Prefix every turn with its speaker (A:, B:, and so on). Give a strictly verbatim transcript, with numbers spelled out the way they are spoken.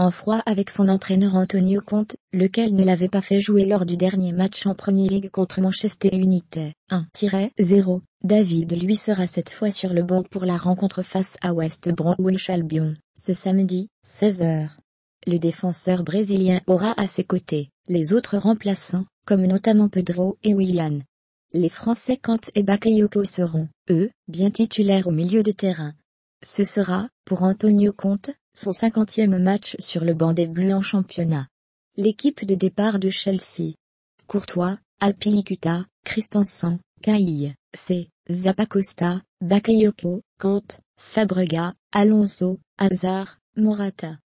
A: en froid avec son entraîneur Antonio Conte, lequel ne l'avait pas fait jouer lors du dernier match en Premier League contre Manchester United. un zéro. David Luiz sera cette fois sur le banc pour la rencontre face à West Bromwich Albion, ce samedi, seize heures. Le défenseur brésilien aura à ses côtés les autres remplaçants, comme notamment Pedro et Willian. Les Français Kante et Bakayoko seront, eux, bien titulaires au milieu de terrain. Ce sera, pour Antonio Conte, son cinquantième match sur le banc des Bleus en championnat. L'équipe de départ de Chelsea: Courtois, Azpilicueta, Christensen, Cahill, C, Zappacosta, Bakayoko, Kante, Fabregas, Alonso, Hazard, Morata.